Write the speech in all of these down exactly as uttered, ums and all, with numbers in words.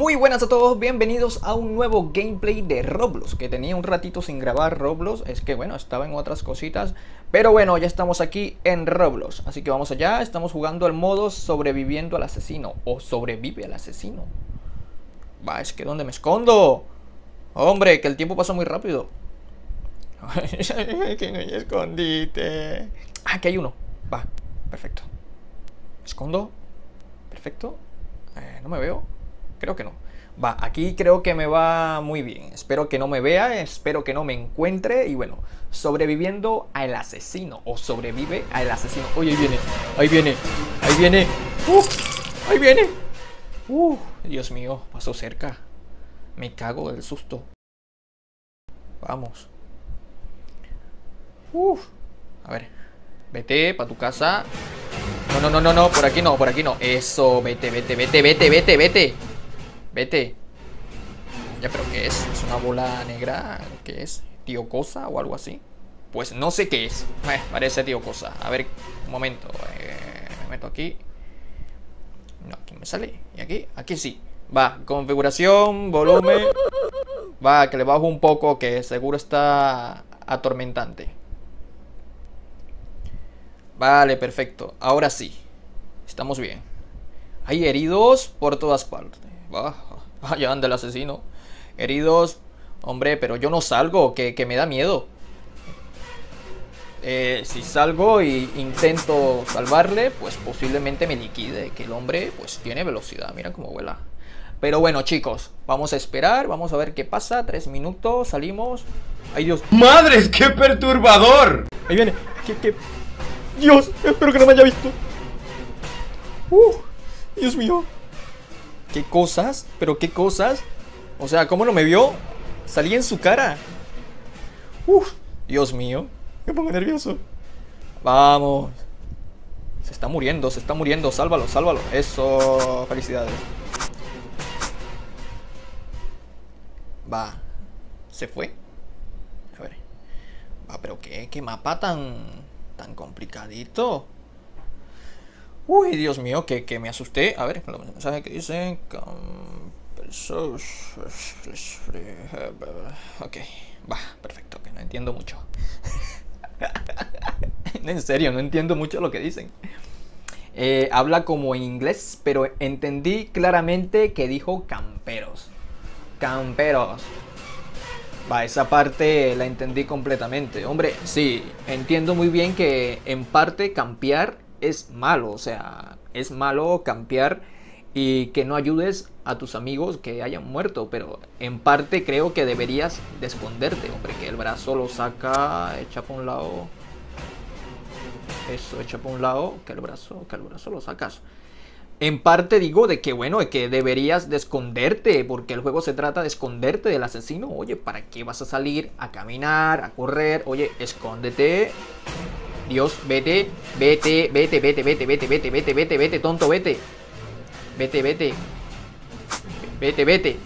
Muy buenas a todos, bienvenidos a un nuevo gameplay de Roblox. Que tenía un ratito sin grabar Roblox, es que bueno, estaba en otras cositas. Pero bueno, ya estamos aquí en Roblox, así que vamos allá. Estamos jugando el modo sobreviviendo al asesino, o sobrevive al asesino. Va, es que ¿dónde me escondo? Hombre, que el tiempo pasa muy rápido. Que no hay escondite. Ah, aquí hay uno, va, perfecto. ¿Me escondo? Perfecto. eh, No me veo. Creo que no. Va, aquí creo que me va muy bien. Espero que no me vea, espero que no me encuentre. Y bueno, sobreviviendo al asesino. O sobrevive al asesino. Oye, ahí viene, ahí viene, ahí viene. Uh, ahí viene. Uh, Dios mío, pasó cerca. Me cago del susto. Vamos. Uh, a ver, vete para tu casa. No, no, no, no, no, por aquí no, por aquí no. Eso, vete, vete, vete, vete, vete, vete. Vete. Ya, pero ¿qué es? ¿Es una bola negra? ¿Qué es? ¿Tío Cosa o algo así? Pues no sé qué es. Eh, parece Tío Cosa. A ver, un momento. Eh, me meto aquí. No, aquí me sale. ¿Y aquí? Aquí sí. Va, configuración, volumen. Va, que le bajo un poco, que seguro está atormentante. Vale, perfecto. Ahora sí. Estamos bien. Hay heridos por todas partes. Va, allá anda el asesino. Heridos. Hombre, pero yo no salgo, que, que me da miedo. Eh, si salgo e intento salvarle, pues posiblemente me liquide. Que el hombre pues tiene velocidad. Mira cómo vuela. Pero bueno, chicos, vamos a esperar. Vamos a ver qué pasa. Tres minutos, salimos. Ay, Dios. ¡Madres, qué perturbador! Ahí viene. ¿Qué, qué? Dios, espero que no me haya visto. Uh, Dios mío. ¿Qué cosas? ¿Pero qué cosas? O sea, ¿cómo no me vio? Salí en su cara. Uf, Dios mío. Me pongo nervioso. Vamos. Se está muriendo, se está muriendo. Sálvalo, sálvalo. Eso, felicidades. Va. ¿Se fue? A ver. Va, pero qué, qué mapa tan, tan complicadito. Uy, Dios mío, que, que me asusté. A ver, los mensajes que dicen. Ok, va, perfecto, que no entiendo mucho. En serio, no entiendo mucho lo que dicen. Eh, habla como en inglés, pero entendí claramente que dijo camperos. Camperos. Va, esa parte la entendí completamente. Hombre, sí, entiendo muy bien que en parte campear es malo, o sea, es malo campear y que no ayudes a tus amigos que hayan muerto, pero en parte creo que deberías de esconderte, hombre, que el brazo lo saca, echa para un lado, eso, echa para un lado, que el brazo, que el brazo lo sacas. En parte digo de que bueno, de que deberías de esconderte, porque el juego se trata de esconderte del asesino. Oye, ¿para qué vas a salir a caminar, a correr? Oye, escóndete. Dios, vete, vete, vete, vete, vete, vete, vete, vete, vete, vete, tonto, vete. Vete, vete. Vete, vete.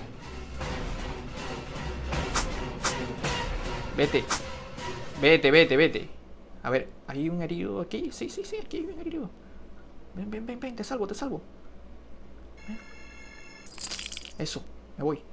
Vete. Vete, vete, vete. A ver, ¿hay un herido aquí? Sí, sí, sí, aquí hay un herido. Ven, ven, ven, ven, te salvo, te salvo. Ven. Eso, me voy.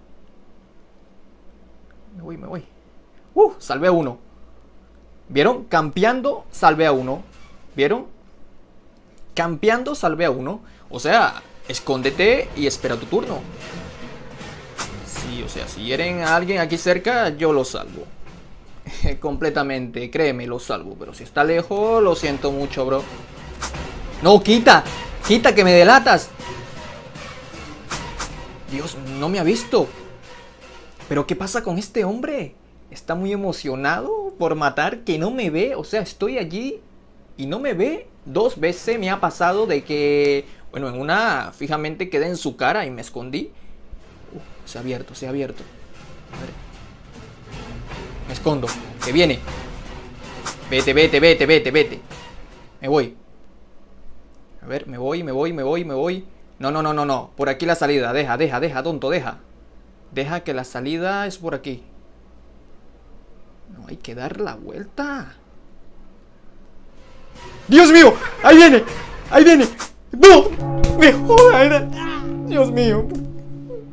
Me voy, me voy. Uh, salvé a uno. ¿Vieron? Campeando, salvé a uno. ¿Vieron? Campeando, salvé a uno. O sea, escóndete y espera tu turno. Sí, o sea, si hieren a alguien aquí cerca, yo lo salvo. Completamente, créeme, lo salvo. Pero si está lejos, lo siento mucho, bro. No, quita. Quita, que me delatas. Dios, no me ha visto. ¿Pero qué pasa con este hombre? Está muy emocionado por matar, que no me ve. O sea, estoy allí y no me ve. Dos veces me ha pasado de que, bueno, en una fijamente quedé en su cara y me escondí. Uh, se ha abierto, se ha abierto. A ver. Me escondo, que viene. Vete, vete, vete, vete, vete. Me voy. A ver, me voy, me voy, me voy, me voy. No, no, no, no, no. Por aquí la salida. Deja, deja, deja, tonto, deja. Deja que la salida es por aquí. No, hay que dar la vuelta. ¡Dios mío! ¡Ahí viene! ¡Ahí viene! ¡No! ¡Me jodan! Dios mío.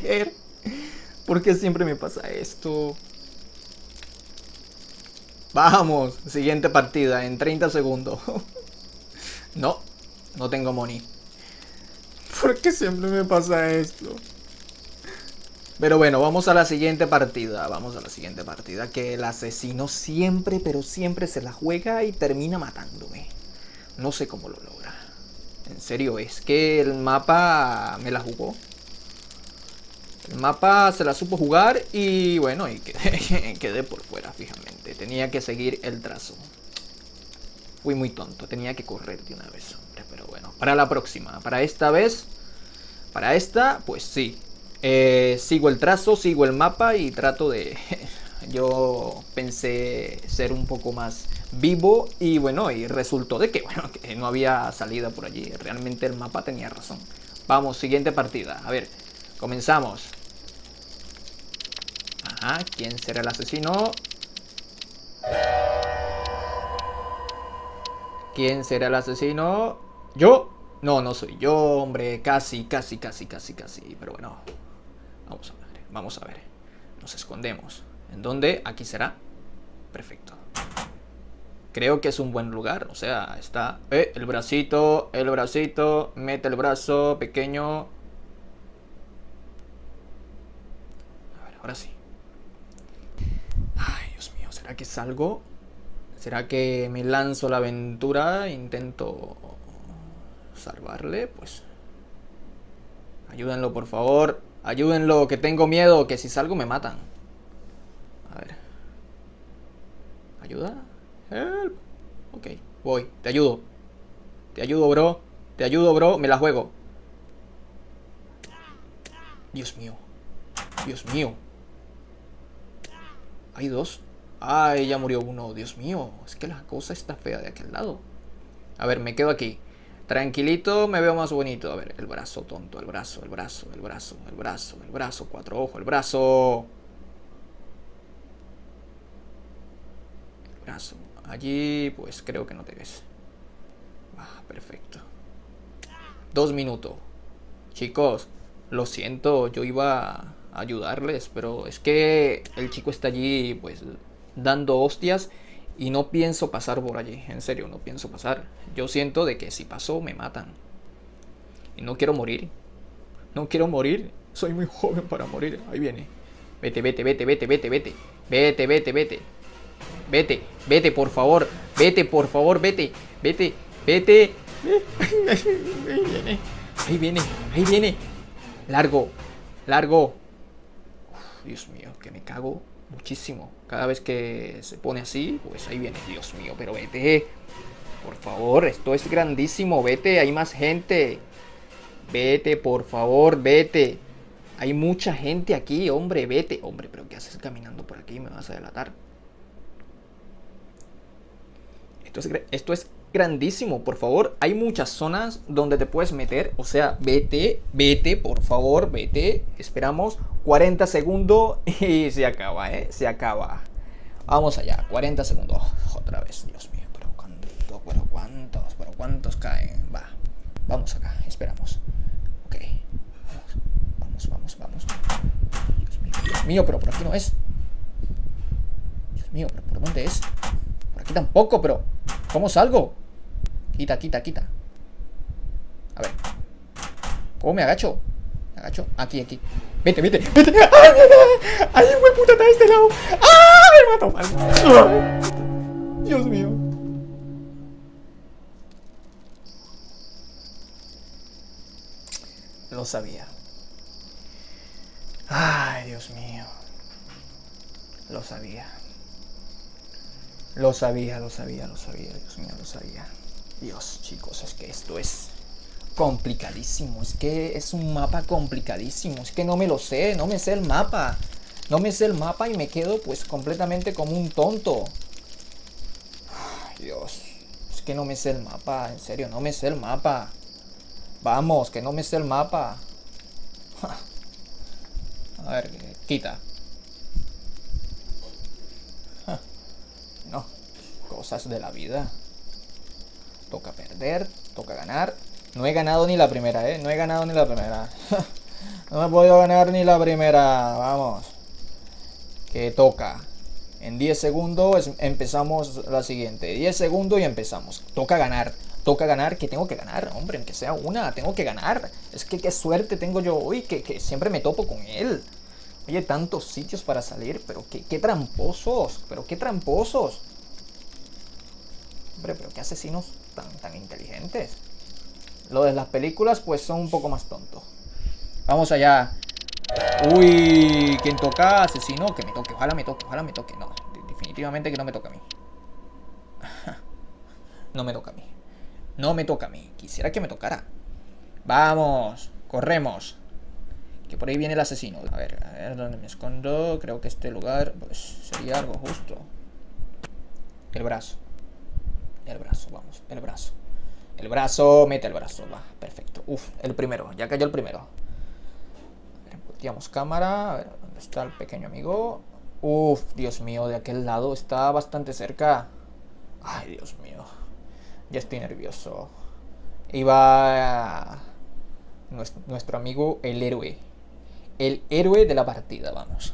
ser? ¿Por qué siempre me pasa esto? Vamos, siguiente partida en treinta segundos. No, no tengo money. ¿Por qué siempre me pasa esto? Pero bueno, vamos a la siguiente partida. Vamos a la siguiente partida. Que el asesino siempre, pero siempre se la juega y termina matándome. No sé cómo lo logra. En serio, es que el mapa me la jugó. El mapa se la supo jugar y bueno, y quedé, quedé por fuera, fijamente. Tenía que seguir el trazo. Fui muy tonto, tenía que correr de una vez, hombre. Pero bueno, para la próxima, para esta vez, para esta, pues sí. Eh, sigo el trazo, sigo el mapa y trato de... Yo pensé ser un poco más vivo y bueno, y resultó de que, bueno, que no había salida por allí. Realmente el mapa tenía razón. Vamos, siguiente partida. A ver, comenzamos. Ajá, ¿quién será el asesino? ¿Quién será el asesino? ¿Yo? No, no soy yo, hombre. Casi, casi, casi, casi, casi. Pero bueno, vamos a ver, vamos a ver. Nos escondemos. ¿En dónde? Aquí será. Perfecto. Creo que es un buen lugar. O sea, está... Eh, el bracito, el bracito. Mete el brazo pequeño. A ver, ahora sí. Ay, Dios mío, ¿será que salgo? ¿Será que me lanzo a la aventura? Intento salvarle, pues. Ayúdenlo, por favor. Ayúdenlo, que tengo miedo, que si salgo me matan. A ver. ¿Ayuda? Help. Ok, voy, te ayudo. Te ayudo, bro. Te ayudo, bro, me la juego. Dios mío. Dios mío. Hay dos. Ay, ya murió uno. Dios mío, es que la cosa está fea de aquel lado. A ver, me quedo aquí. Tranquilito, me veo más bonito. A ver, el brazo, tonto. El brazo, el brazo, el brazo, el brazo, el brazo. Cuatro ojos, el brazo. El brazo. Allí, pues creo que no te ves. Ah, perfecto. Dos minutos. Chicos, lo siento, yo iba a ayudarles, pero es que el chico está allí, pues, dando hostias y no pienso pasar por allí. En serio, no pienso pasar. Yo siento de que si paso me matan. Y no quiero morir. No quiero morir. Soy muy joven para morir. Ahí viene. Vete, vete, vete, vete, vete, vete. Vete, vete, vete. Vete, vete, por favor. Vete, por favor, vete. Vete, vete. Ahí viene. Ahí viene, ahí viene. Largo, largo. Uf, Dios mío, que me cago muchísimo. Cada vez que se pone así, pues ahí viene. Dios mío, pero vete. Por favor, esto es grandísimo. Vete, hay más gente. Vete, por favor, vete. Hay mucha gente aquí, hombre, vete. Hombre, pero ¿qué haces caminando por aquí? Me vas a delatar. Esto es, esto es grandísimo, por favor. Hay muchas zonas donde te puedes meter. O sea, vete, vete, por favor, vete. Esperamos cuarenta segundos y se acaba, ¿eh? Se acaba. Vamos allá, cuarenta segundos. Otra vez, Dios mío, pero cuánto, pero cuántos, pero cuántos caen. Va, vamos acá, esperamos. Ok, vamos, vamos, vamos, vamos. Dios mío, Dios mío, pero por aquí no es. Dios mío, pero ¿por dónde es? Por aquí tampoco, pero ¿cómo salgo? Quita, quita, quita. A ver. ¿Cómo me agacho? Me agacho. Aquí, aquí. Vete, vete, vete. ¡Ay, mira! ¡Ay, güey, puta, está de este lado! ¡Ah! Me mató mal. Dios mío. Lo sabía. Ay, Dios mío. Lo sabía. Lo sabía, lo sabía, lo sabía, Dios mío, lo sabía. Dios, chicos, es que esto es complicadísimo. Es que es un mapa complicadísimo. Es que no me lo sé, no me sé el mapa. No me sé el mapa y me quedo pues completamente como un tonto. Ay, Dios, es que no me sé el mapa, en serio, no me sé el mapa. Vamos, que no me sé el mapa. A ver, quita. No, cosas de la vida. Toca perder, toca ganar. No he ganado ni la primera, eh. No he ganado ni la primera. No me he podido ganar ni la primera. Vamos. Que toca. En diez segundos empezamos la siguiente. diez segundos y empezamos. Toca ganar. Toca ganar, que tengo que ganar, hombre, aunque sea una, tengo que ganar. Es que qué suerte tengo yo hoy, que, que siempre me topo con él. Oye, tantos sitios para salir, pero qué, qué tramposos, pero qué tramposos. Hombre, pero qué asesinos tan, tan inteligentes. Lo de las películas, pues son un poco más tontos. Vamos allá. Uy, ¿quién toca? Asesino, que me toque, ojalá me toque, ojalá me toque. No, definitivamente que no me toca a mí. No me toca a mí. No me toca a mí. Quisiera que me tocara. Vamos. Corremos. Que por ahí viene el asesino. A ver, a ver dónde me escondo. Creo que este lugar pues sería algo justo. El brazo. El brazo, vamos. El brazo. El brazo. Mete el brazo. Va, perfecto. Uf, el primero. Ya cayó el primero. A ver, volteamos cámara. A ver, ¿dónde está el pequeño amigo? Uf, Dios mío, de aquel lado está bastante cerca. Ay, Dios mío. Ya estoy nervioso. Iba nuestro, nuestro amigo el héroe. El héroe de la partida, vamos.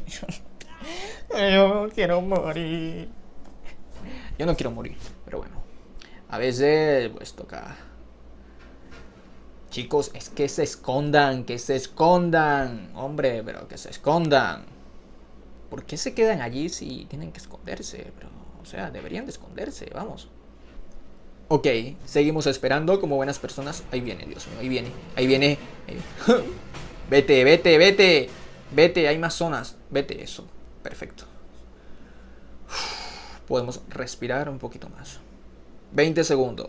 Yo no quiero morir. Yo no quiero morir, pero bueno. A veces pues toca. Chicos, es que se escondan, que se escondan. Hombre, pero que se escondan. ¿Por qué se quedan allí si tienen que esconderse? Pero, o sea, deberían de esconderse, vamos. Ok, seguimos esperando como buenas personas. Ahí viene, Dios mío, ahí viene, ahí viene. Ahí viene. Vete, vete, vete. Vete, hay más zonas. Vete, eso, perfecto. Podemos respirar un poquito más. veinte segundos.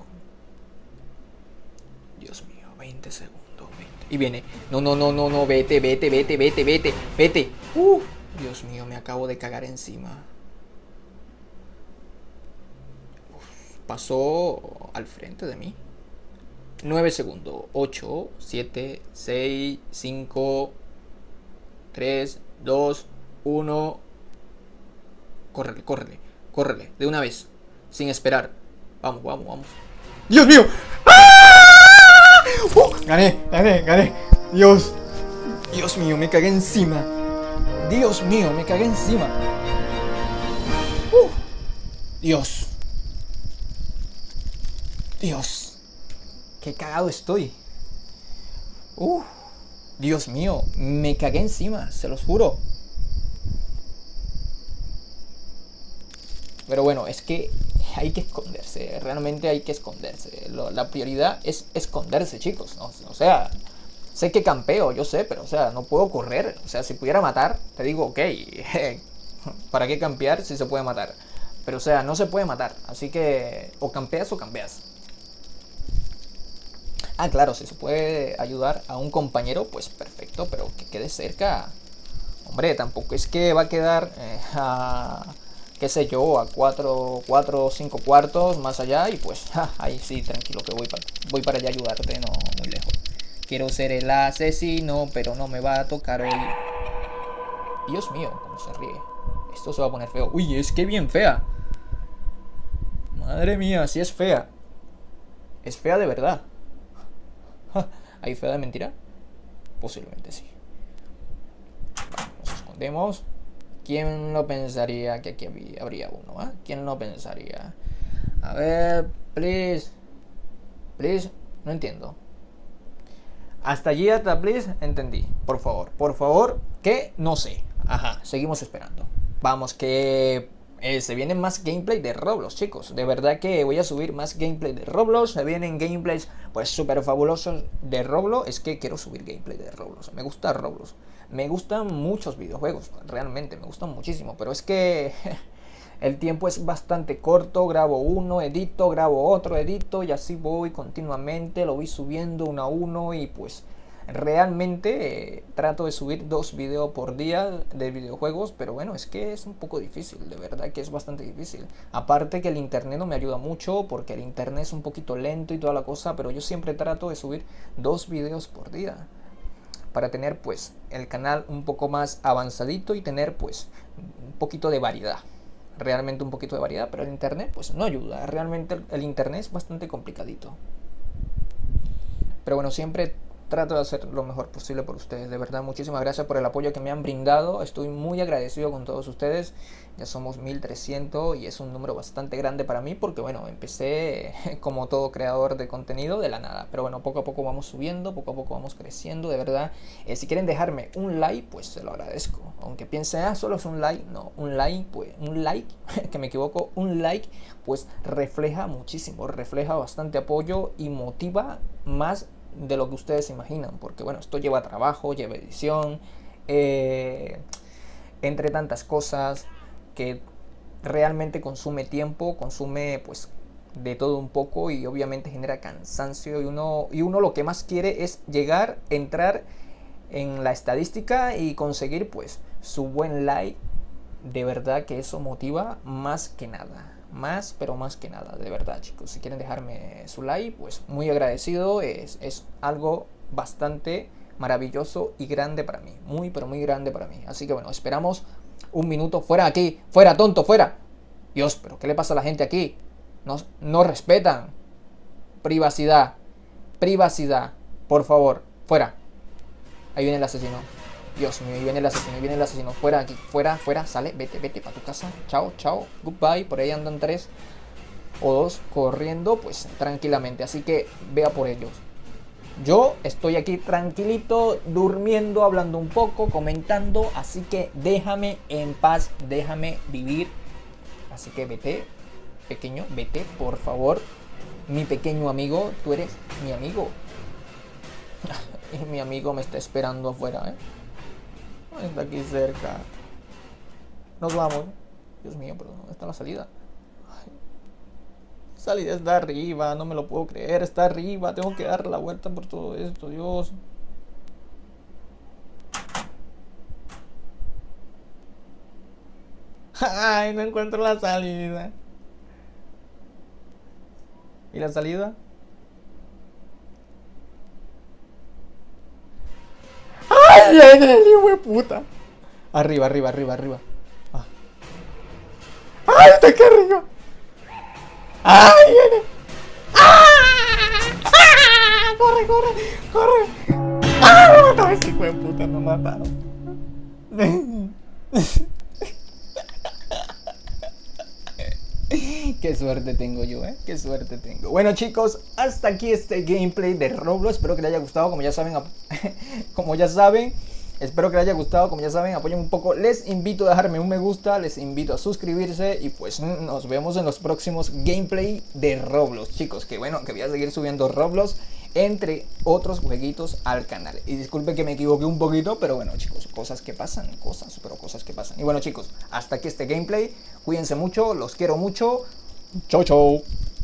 Dios mío, veinte segundos. veinte. Y viene. No, no, no, no, no, vete, vete, vete, vete, vete, vete. Uh, Dios mío, me acabo de cagar encima. Pasó al frente de mí. nueve segundos. ocho, siete, seis, cinco, tres, dos, uno. Córrele, córrele, córrele. De una vez. Sin esperar. Vamos, vamos, vamos. ¡Dios mío! ¡Ah! Uh, gané, gané, gané. Dios. Dios mío, me cagué encima. Dios mío, me cagué encima. Uh, Dios. Dios, qué cagado estoy. Uh, Dios mío, me cagué encima, se los juro. Pero bueno, es que hay que esconderse, realmente hay que esconderse. Lo, la prioridad es esconderse, chicos. ¿No? O sea, sé que campeo, yo sé, pero o sea, no puedo correr. O sea, si pudiera matar, te digo, ok, ¿para qué campear si se puede matar? Pero o sea, no se puede matar, así que o campeas o campeas. Ah, claro, si se puede ayudar a un compañero, pues perfecto, pero que quede cerca. Hombre, tampoco es que va a quedar eh, a, qué sé yo, a cuatro o cinco cuartos más allá y pues ja, ahí sí, tranquilo, que voy, pa voy para allá a ayudarte, no muy lejos. Quiero ser el asesino, pero no me va a tocar hoy. Dios mío, cómo se ríe. Esto se va a poner feo. Uy, es que bien fea. Madre mía, sí es fea. Es fea de verdad. ¿Hay fea de mentira? Posiblemente sí. Nos escondemos. ¿Quién lo pensaría que aquí habría uno? ¿eh? ¿Quién lo pensaría? A ver, please. Please, no entiendo. Hasta allí, hasta please, entendí. Por favor, por favor, que no sé. Ajá, seguimos esperando. Vamos, que eh, se vienen más gameplay de Roblox, chicos. De verdad que voy a subir más gameplay de Roblox. Se vienen gameplays pues súper fabulosos de Roblox. Es que quiero subir gameplay de Roblox. Me gusta Roblox. Me gustan muchos videojuegos, realmente, me gustan muchísimo. Pero es que el tiempo es bastante corto. Grabo uno, edito, grabo otro, edito. Y así voy continuamente. Lo voy subiendo uno a uno y pues realmente eh, trato de subir dos videos por día de videojuegos, pero bueno, es que es un poco difícil, de verdad que es bastante difícil. Aparte que el internet no me ayuda mucho, porque el internet es un poquito lento y toda la cosa, pero yo siempre trato de subir dos videos por día, para tener pues el canal un poco más avanzadito y tener pues un poquito de variedad. Realmente un poquito de variedad, pero el internet pues no ayuda, realmente el, el internet es bastante complicadito. Pero bueno, siempre trato de hacer lo mejor posible por ustedes. De verdad, muchísimas gracias por el apoyo que me han brindado. Estoy muy agradecido con todos ustedes. Ya somos mil trescientos y es un número bastante grande para mí porque, bueno, empecé como todo creador de contenido de la nada. Pero bueno, poco a poco vamos subiendo, poco a poco vamos creciendo, de verdad. Eh, si quieren dejarme un like, pues se lo agradezco. Aunque piensen, ah, solo es un like. No, un like, pues, un like, que me equivoco, un like, pues refleja muchísimo, refleja bastante apoyo y motiva más de lo que ustedes imaginan. Porque, bueno, esto lleva trabajo, lleva edición, eh, entre tantas cosas que realmente consume tiempo, consume pues de todo un poco y obviamente genera cansancio y uno, y uno lo que más quiere es llegar, entrar en la estadística y conseguir pues su buen like. De verdad que eso motiva más que nada, más pero más que nada, de verdad chicos. Si quieren dejarme su like, pues muy agradecido, es, es algo bastante maravilloso y grande para mí, muy pero muy grande para mí. Así que bueno, esperamos un minuto. Fuera aquí, fuera tonto, fuera. Dios, pero ¿qué le pasa a la gente aquí? No, no respetan. Privacidad, privacidad, por favor, fuera. Ahí viene el asesino. Dios mío, ahí viene el asesino, ahí viene el asesino. Fuera aquí, fuera, fuera, sale, vete, vete para tu casa. Chao, chao, goodbye. Por ahí andan tres o dos corriendo, pues tranquilamente. Así que vea por ellos. Yo estoy aquí tranquilito, durmiendo, hablando un poco, comentando, así que déjame en paz, déjame vivir. Así que vete, pequeño, vete, por favor. Mi pequeño amigo, tú eres mi amigo. Y mi amigo me está esperando afuera, ¿eh? Está aquí cerca. Nos vamos. Dios mío, pero ¿dónde está la salida? Salida está arriba, no me lo puedo creer, está arriba, tengo que dar la vuelta por todo esto, Dios. Ay, no encuentro la salida. ¿Y la salida? ¡Ay, el hijo de puta! Arriba, arriba, arriba, arriba. Ah. ¡Ay, está aquí arriba! ¡Ay, viene! ¡Ah! ¡Ah! ¡Corre, corre! ¡Corre! ¡Ah! ¡Me mataron! Ese hijo de puta, me mataron. Qué suerte tengo yo, ¿eh? Qué suerte tengo. Bueno, chicos, hasta aquí este gameplay de Roblox. Espero que les haya gustado. Como ya saben, como ya saben, espero que les haya gustado. Como ya saben, apoyen un poco. Les invito a dejarme un me gusta. Les invito a suscribirse. Y pues nos vemos en los próximos gameplay de Roblox, chicos. Que bueno, que voy a seguir subiendo Roblox, entre otros jueguitos, al canal. Y disculpen que me equivoqué un poquito, pero bueno, chicos, cosas que pasan, cosas, pero cosas que pasan. Y bueno, chicos, hasta aquí este gameplay. Cuídense mucho, los quiero mucho. Chau, chau.